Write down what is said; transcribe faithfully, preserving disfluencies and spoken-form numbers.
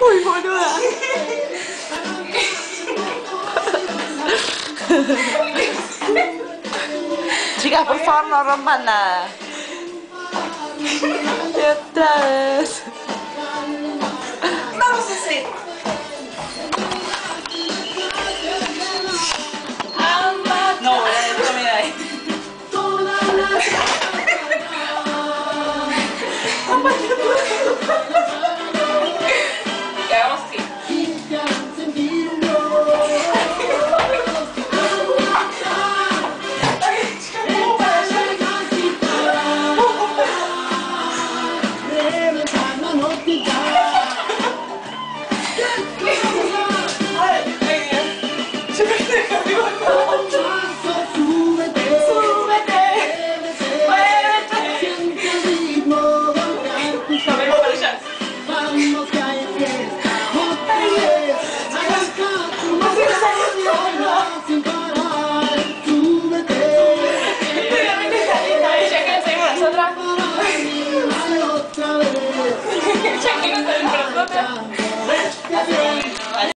Uy, boluda. Chicas, por favor, no rompan nada. Y otra vez. Vamos a hacer. No, voy a ver comida ahí. Y hagamos así. Ya que no saben para nosotras.